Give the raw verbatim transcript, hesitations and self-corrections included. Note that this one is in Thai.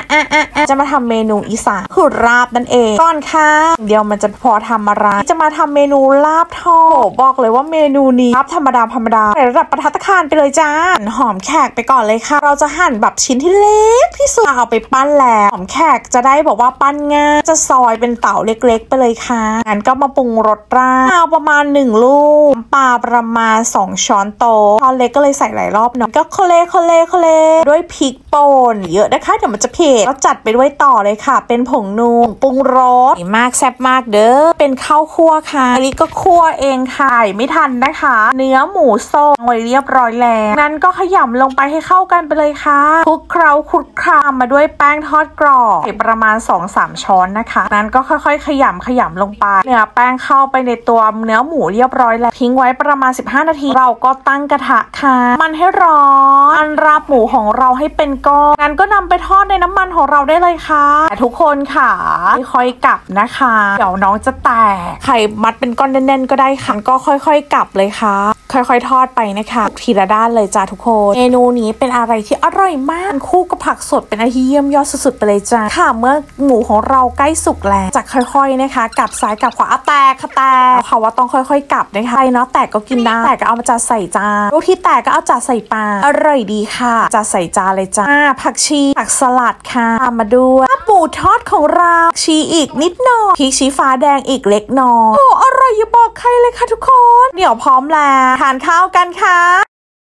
อ่ะอ่ะอ่ะจะมาทำเมนูอีสานคือลาบนั่นเองก่อนค่ะเดี๋ยวมันจะพอทำอะไรจะมาทำเมนูลาบทอดบอกเลยว่าเมนูนี้ลาบธรรมดาธรรมดาในระดับประทัดคารไปเลยจ้าหอมแขกไปก่อนเลยค่ะเราจะหั่นแบบชิ้นที่เล็กที่สุดเอาไปปั้นแล้วหอมแขกจะได้บอกว่าปั้นง่ายจะซอยเป็นเต๋าเล็กๆไปเลยค่ะงั้นก็มาปรุงรสราดข้าวประมาณหนึ่งลูกปลาประมาณสองช้อนโต๊ะช้อนเล็กก็เลยใส่หลายรอบเนาะก็โคเลโคเลโคเลด้วยพริกป่นเยอะนะคะเดี๋ยวมันจะเผ็ดก็จัดไปด้วยต่อเลยค่ะเป็นผงนัวปรุงรสมากแซ่บมากเด้อเป็นข้าวคั่วค่ะอันนี้ก็คั่วเองค่ะไม่ทันนะคะเนื้อหมูส้มไว้เรียบร้อยแล้วนั้นก็ขยำลงไปให้เข้ากันไปเลยค่ะคลุกเคล้าคลุกคลามมาด้วยแป้งทอดกรอบประมาณ สองถึงสาม ช้อนนะคะนั้นก็ค่อยๆขยำขยำลงไปเนื้อแป้งเข้าไปในตัวเนื้อหมูเรียบร้อยแล้วทิ้งไว้ประมาณสิบห้านาทีเราก็ตั้งกระทะค่ะมันให้ร้อนอันราบหมูของเราให้เป็นก้อนนั้นก็นำไปทอดในน้ำมันของเราได้เลยค่ะแต่ทุกคนค่ะค่อยๆกลับนะคะเดี๋ยวน้องจะแตกไข่มัดเป็นก้อนแน่นๆก็ได้ค่ะก็ค่อยๆกลับเลยค่ะค่อยๆทอดไปนะคะทีละด้านเลยจ้าทุกคนเมนูนี้เป็นอะไรที่อร่อยมากคู่กับผักสดเป็นอะไรที่เยี่ยมยอดสุดๆไปเลยจ้าค่ะเมื่อหมูของเราใกล้สุกแล้วจะค่อยๆนะคะกลับซ้ายกลับขวาแตกค่ะแตกเขาว่าต้องค่อยๆกลับนะคะใครเนาะแตกก็กินได้แตกก็เอามาจัดใส่จานลูกที่แตกก็เอาจัดใส่ปลาอร่อยดีค่ะจัดใส่จานเลยจ้าผักชีผักสลัดค่ะตามมาด้วยปูทอดของเราชีอีกนิดหน่อยพริกชี้ฟ้าแดงอีกเล็กน้อยโอ้อร่อยอย่าบอกใครเลยค่ะทุกคนเดี๋ยวพร้อมแล้วทานข้าวกันค่ะ